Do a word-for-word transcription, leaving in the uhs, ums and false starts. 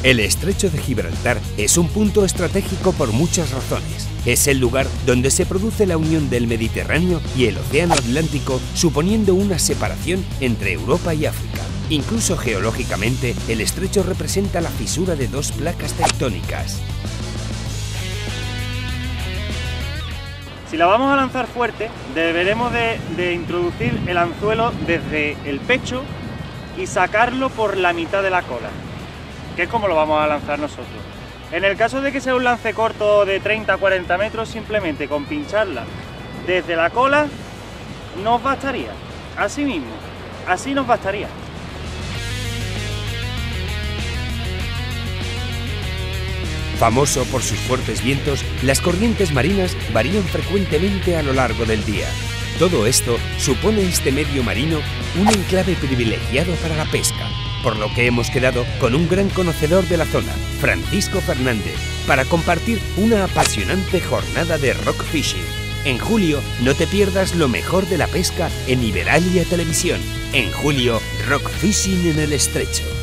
El estrecho de Gibraltar es un punto estratégico por muchas razones. Es el lugar donde se produce la unión del Mediterráneo y el Océano Atlántico, suponiendo una separación entre Europa y África. Incluso geológicamente, el estrecho representa la fisura de dos placas tectónicas. Si la vamos a lanzar fuerte, deberemos de, de introducir el anzuelo desde el pecho y sacarlo por la mitad de la cola, que es como lo vamos a lanzar nosotros. En el caso de que sea un lance corto de treinta a cuarenta metros, simplemente con pincharla desde la cola nos bastaría. Así mismo, así nos bastaría. Famoso por sus fuertes vientos, las corrientes marinas varían frecuentemente a lo largo del día. Todo esto supone este medio marino un enclave privilegiado para la pesca, por lo que hemos quedado con un gran conocedor de la zona, Francisco Fernández, para compartir una apasionante jornada de rock fishing. En julio, no te pierdas lo mejor de la pesca en Iberalia Televisión. En julio, rock fishing en el estrecho.